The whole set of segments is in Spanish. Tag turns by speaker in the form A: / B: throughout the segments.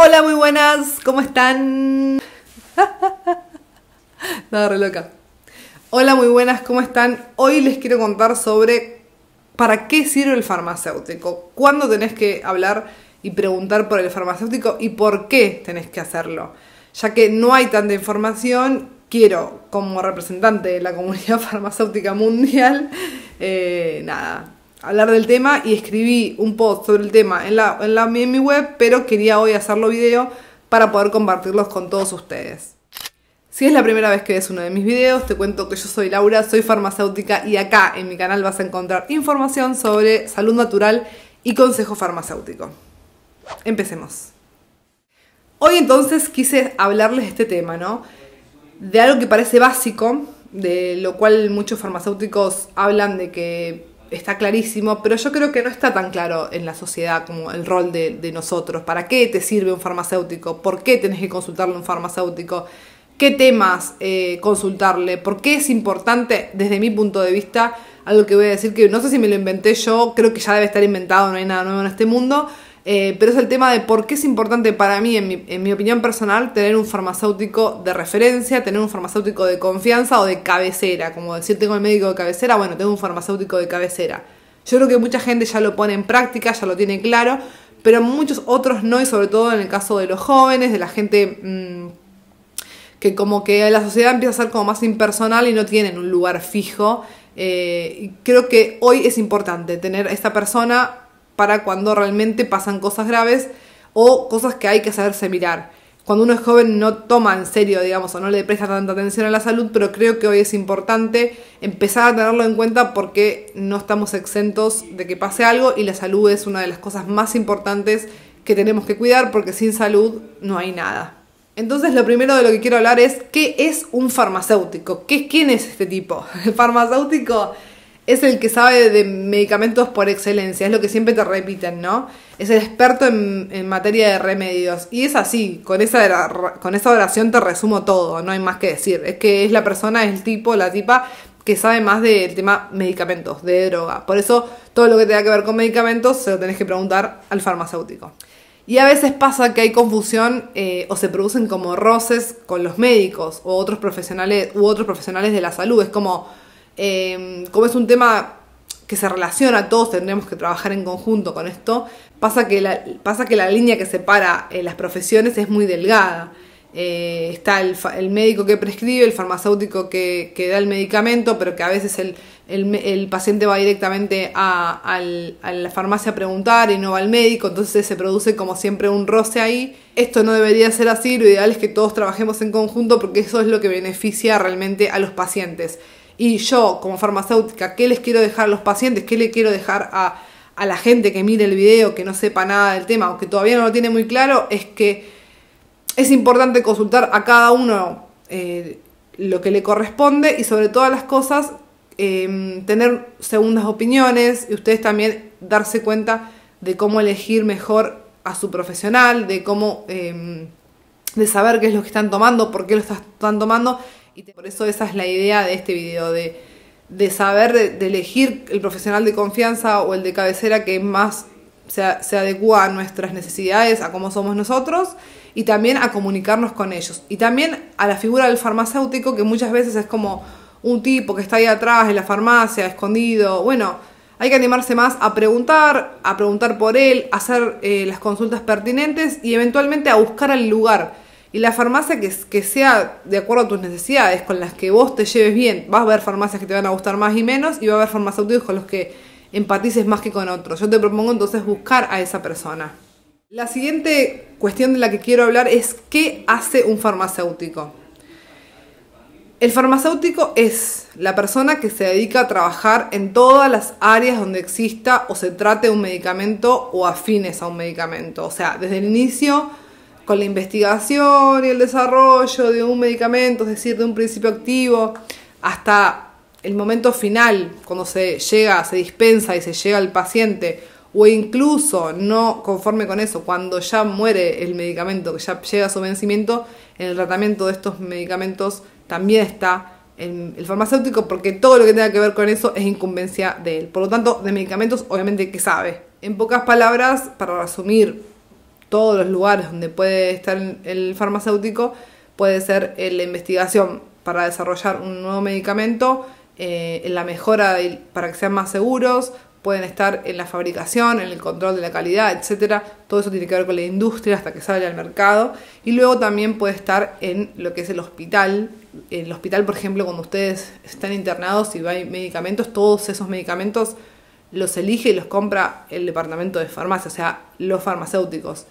A: Hola, muy buenas, ¿cómo están? Nada, re loca. Hola, muy buenas, ¿cómo están? Hoy les quiero contar sobre para qué sirve el farmacéutico, cuándo tenés que hablar y preguntar por el farmacéutico y por qué tenés que hacerlo. Ya que no hay tanta información, quiero, como representante de la comunidad farmacéutica mundial, hablar del tema, y escribí un post sobre el tema en mi web, pero quería hoy hacerlo video para poder compartirlos con todos ustedes. Si es la primera vez que ves uno de mis videos, te cuento que yo soy Laura, soy farmacéutica y acá en mi canal vas a encontrar información sobre salud natural y consejo farmacéutico. Empecemos. Hoy entonces quise hablarles de este tema, ¿no? De algo que parece básico, de lo cual muchos farmacéuticos hablan de que está clarísimo, pero yo creo que no está tan claro en la sociedad como el rol de nosotros. ¿Para qué te sirve un farmacéutico? ¿Por qué tenés que consultarle a un farmacéutico? ¿Qué temas consultarle? ¿Por qué es importante, desde mi punto de vista, algo que voy a decir que no sé si me lo inventé yo, creo que ya debe estar inventado, no hay nada nuevo en este mundo, pero es el tema de por qué es importante para mí, en mi opinión personal, tener un farmacéutico de referencia, tener un farmacéutico de confianza o de cabecera, como decir tengo el médico de cabecera, bueno, tengo un farmacéutico de cabecera. Yo creo que mucha gente ya lo pone en práctica, ya lo tiene claro, pero muchos otros no, y sobre todo en el caso de los jóvenes, de la gente que como que la sociedad empieza a ser como más impersonal y no tienen un lugar fijo. Creo que hoy es importante tener a esta persona para cuando realmente pasan cosas graves o cosas que hay que saberse mirar. Cuando uno es joven no toma en serio, digamos, o no le presta tanta atención a la salud, pero creo que hoy es importante empezar a tenerlo en cuenta porque no estamos exentos de que pase algo y la salud es una de las cosas más importantes que tenemos que cuidar, porque sin salud no hay nada. Entonces lo primero de lo que quiero hablar es ¿qué es un farmacéutico? ¿Quién es este tipo? El farmacéutico es el que sabe de medicamentos por excelencia, es lo que siempre te repiten, ¿no? Es el experto en materia de remedios. Y es así, con esa oración te resumo todo, no hay más que decir. Es que es la persona, es el tipo, la tipa que sabe más del tema medicamentos, de droga. Por eso todo lo que tenga que ver con medicamentos se lo tenés que preguntar al farmacéutico. Y a veces pasa que hay confusión o se producen como roces con los médicos u otros profesionales de la salud. Es como es un tema que se relaciona, todos tendremos que trabajar en conjunto con esto. Pasa que la línea que separa las profesiones es muy delgada. Está el médico que prescribe, el farmacéutico que da el medicamento, pero que a veces el paciente va directamente a la farmacia a preguntar y no va al médico, entonces se produce como siempre un roce ahí. Esto no debería ser así, lo ideal es que todos trabajemos en conjunto porque eso es lo que beneficia realmente a los pacientes. Y yo, como farmacéutica, ¿qué les quiero dejar a los pacientes? ¿Qué le quiero dejar a la gente que mire el video, que no sepa nada del tema o que todavía no lo tiene muy claro? Es que es importante consultar a cada uno lo que le corresponde y sobre todas las cosas tener segundas opiniones y ustedes también darse cuenta de cómo elegir mejor a su profesional, de cómo de saber qué es lo que están tomando, por qué lo están tomando. Y por eso esa es la idea de este video, de saber, de elegir el profesional de confianza o el de cabecera que más se adecua a nuestras necesidades, a cómo somos nosotros, y también a comunicarnos con ellos. Y también a la figura del farmacéutico, que muchas veces es como un tipo que está ahí atrás en la farmacia, escondido. Bueno, hay que animarse más a preguntar por él, a hacer las consultas pertinentes y eventualmente a buscar el lugar. Y la farmacia que sea de acuerdo a tus necesidades, con las que vos te lleves bien. Vas a ver farmacias que te van a gustar más y menos, y va a haber farmacéuticos con los que empatices más que con otros. Yo te propongo entonces buscar a esa persona. La siguiente cuestión de la que quiero hablar es ¿qué hace un farmacéutico? El farmacéutico es la persona que se dedica a trabajar en todas las áreas donde exista o se trate un medicamento o afines a un medicamento. O sea, desde el inicio, con la investigación y el desarrollo de un medicamento, es decir, de un principio activo, hasta el momento final, cuando se dispensa y se llega al paciente, o incluso no conforme con eso, cuando ya muere el medicamento, que ya llega a su vencimiento, en el tratamiento de estos medicamentos también está el farmacéutico, porque todo lo que tenga que ver con eso es incumbencia de él. Por lo tanto, de medicamentos obviamente que sabe. En pocas palabras, para resumir todos los lugares donde puede estar el farmacéutico, puede ser en la investigación para desarrollar un nuevo medicamento, en la mejora para que sean más seguros, pueden estar en la fabricación, en el control de la calidad, etcétera. Todo eso tiene que ver con la industria hasta que sale al mercado. Y luego también puede estar en lo que es el hospital. En el hospital, por ejemplo, cuando ustedes están internados y hay medicamentos, todos esos medicamentos los elige y los compra el departamento de farmacia, o sea, los farmacéuticos.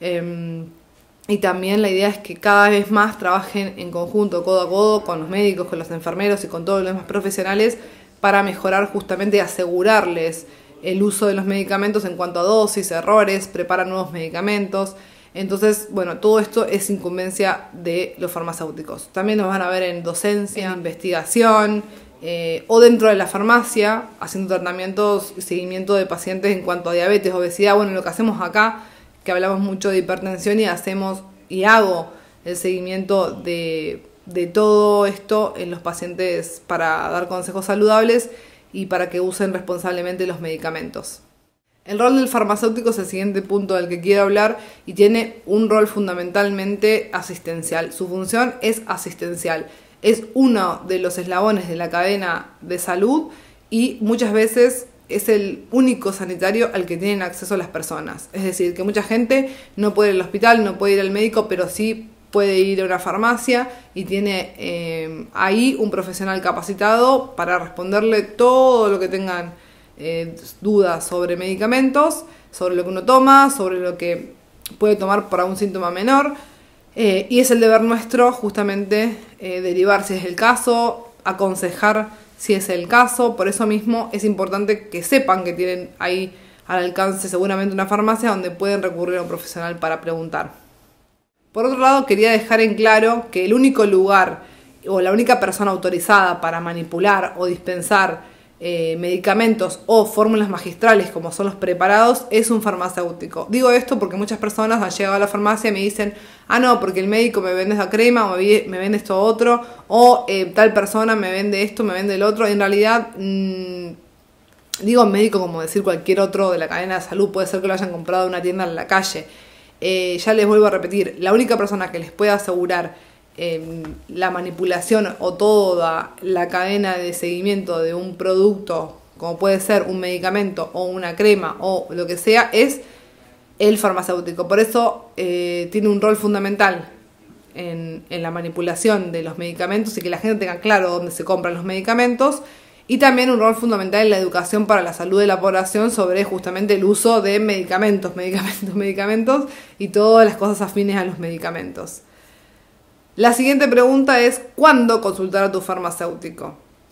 A: Y también la idea es que cada vez más trabajen en conjunto, codo a codo, con los médicos, con los enfermeros y con todos los demás profesionales para mejorar justamente y asegurarles el uso de los medicamentos en cuanto a dosis, errores, preparar nuevos medicamentos. Entonces, bueno, todo esto es incumbencia de los farmacéuticos. También nos van a ver en docencia, en investigación, o dentro de la farmacia, haciendo tratamientos y seguimiento de pacientes en cuanto a diabetes, obesidad. Bueno, lo que hacemos acá, que hablamos mucho de hipertensión y hago el seguimiento de todo esto en los pacientes para dar consejos saludables y para que usen responsablemente los medicamentos. El rol del farmacéutico es el siguiente punto del que quiero hablar y tiene un rol fundamentalmente asistencial. Su función es asistencial. Es uno de los eslabones de la cadena de salud y muchas veces es el único sanitario al que tienen acceso las personas. Es decir, que mucha gente no puede ir al hospital, no puede ir al médico, pero sí puede ir a una farmacia y tiene ahí un profesional capacitado para responderle todo lo que tengan dudas sobre medicamentos, sobre lo que uno toma, sobre lo que puede tomar para un síntoma menor. Y es el deber nuestro justamente derivar si es el caso, aconsejar si es el caso. Por eso mismo es importante que sepan que tienen ahí al alcance seguramente una farmacia donde pueden recurrir a un profesional para preguntar. Por otro lado, quería dejar en claro que el único lugar o la única persona autorizada para manipular o dispensar medicamentos o fórmulas magistrales como son los preparados es un farmacéutico. Digo esto porque muchas personas han llegado a la farmacia y me dicen no, porque el médico me vende esta crema o me vende esto otro, o tal persona me vende esto, me vende el otro. En realidad, digo médico como decir cualquier otro de la cadena de salud, puede ser que lo hayan comprado en una tienda en la calle. Ya les vuelvo a repetir, la única persona que les puede asegurar la manipulación o toda la cadena de seguimiento de un producto, como puede ser un medicamento o una crema o lo que sea, es el farmacéutico. Por eso tiene un rol fundamental en la manipulación de los medicamentos y que la gente tenga claro dónde se compran los medicamentos, y también un rol fundamental en la educación para la salud de la población sobre justamente el uso de medicamentos y todas las cosas afines a los medicamentos. La siguiente pregunta es ¿cuándo consultar a tu farmacéutico?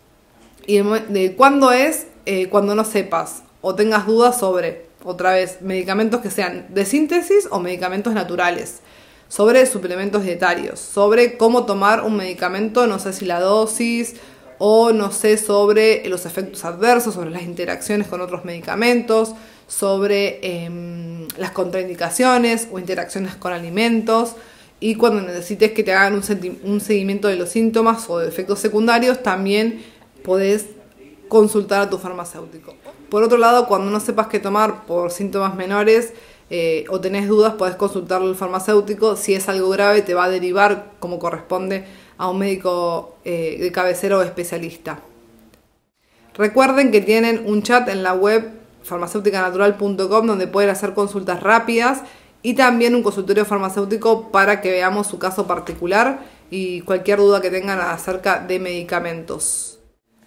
A: Y ¿cuándo es? Cuando no sepas o tengas dudas sobre, otra vez, medicamentos que sean de síntesis o medicamentos naturales, sobre suplementos dietarios, sobre cómo tomar un medicamento, no sé si la dosis, o no sé sobre los efectos adversos, sobre las interacciones con otros medicamentos, sobre las contraindicaciones o interacciones con alimentos. Y cuando necesites que te hagan un seguimiento de los síntomas o de efectos secundarios, también podés consultar a tu farmacéutico. Por otro lado, cuando no sepas qué tomar por síntomas menores o tenés dudas, podés consultarlo al farmacéutico. Si es algo grave, te va a derivar como corresponde a un médico de cabecera o especialista. Recuerden que tienen un chat en la web farmacéuticanatural.com donde pueden hacer consultas rápidas y también un consultorio farmacéutico para que veamos su caso particular y cualquier duda que tengan acerca de medicamentos.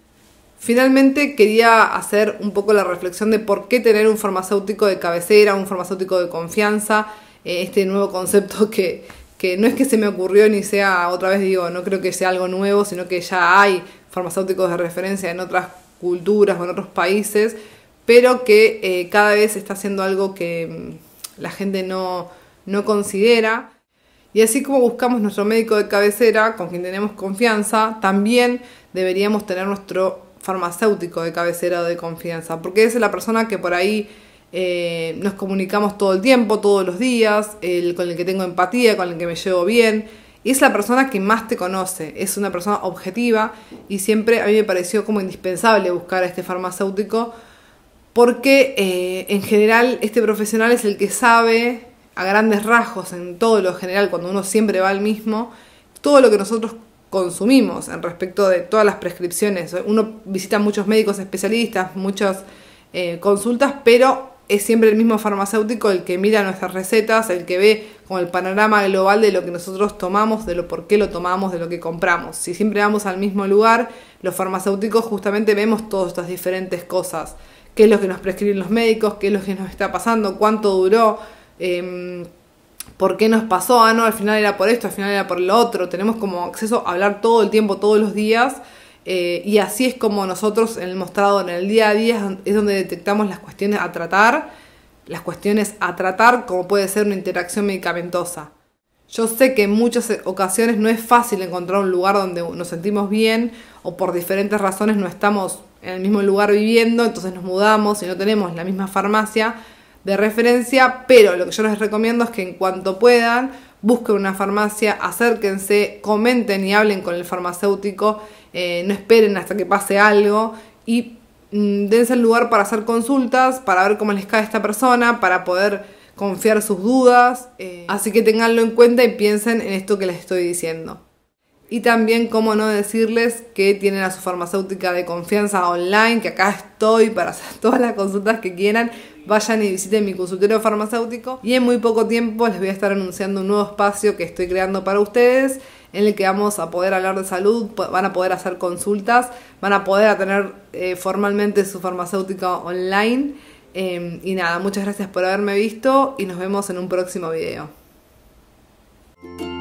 A: Finalmente quería hacer un poco la reflexión de por qué tener un farmacéutico de cabecera, un farmacéutico de confianza, este nuevo concepto que no es que se me ocurrió ni sea, otra vez digo, no creo que sea algo nuevo, sino que ya hay farmacéuticos de referencia en otras culturas o en otros países, pero que cada vez está haciendo algo que la gente no considera. Y así como buscamos nuestro médico de cabecera, con quien tenemos confianza, también deberíamos tener nuestro farmacéutico de cabecera o de confianza, porque es la persona que por ahí nos comunicamos todo el tiempo, todos los días, con el que tengo empatía, con el que me llevo bien, y es la persona que más te conoce, es una persona objetiva, y siempre a mí me pareció como indispensable buscar a este farmacéutico, porque en general este profesional es el que sabe a grandes rasgos, en todo lo general, cuando uno siempre va al mismo, todo lo que nosotros consumimos en respecto de todas las prescripciones. Uno visita muchos médicos especialistas, muchas consultas, pero es siempre el mismo farmacéutico el que mira nuestras recetas, el que ve con el panorama global de lo que nosotros tomamos, de lo por qué lo tomamos, de lo que compramos. Si siempre vamos al mismo lugar, los farmacéuticos justamente vemos todas estas diferentes cosas. Qué es lo que nos prescriben los médicos, qué es lo que nos está pasando, cuánto duró, por qué nos pasó, no, al final era por esto, al final era por lo otro. Tenemos como acceso a hablar todo el tiempo, todos los días, y así es como nosotros en el mostrado, en el día a día, es donde detectamos las cuestiones a tratar, como puede ser una interacción medicamentosa. Yo sé que en muchas ocasiones no es fácil encontrar un lugar donde nos sentimos bien, o por diferentes razones no estamos en el mismo lugar viviendo, entonces nos mudamos y no tenemos la misma farmacia de referencia, pero lo que yo les recomiendo es que en cuanto puedan, busquen una farmacia, acérquense, comenten y hablen con el farmacéutico, no esperen hasta que pase algo y dense el lugar para hacer consultas, para ver cómo les cae esta persona, para poder confiar sus dudas, así que tenganlo en cuenta y piensen en esto que les estoy diciendo. Y también, cómo no decirles que tienen a su farmacéutica de confianza online, que acá estoy para hacer todas las consultas que quieran. Vayan y visiten mi consultorio farmacéutico. Y en muy poco tiempo les voy a estar anunciando un nuevo espacio que estoy creando para ustedes, en el que vamos a poder hablar de salud, van a poder hacer consultas, van a poder tener formalmente su farmacéutica online. Y nada, muchas gracias por haberme visto y nos vemos en un próximo video.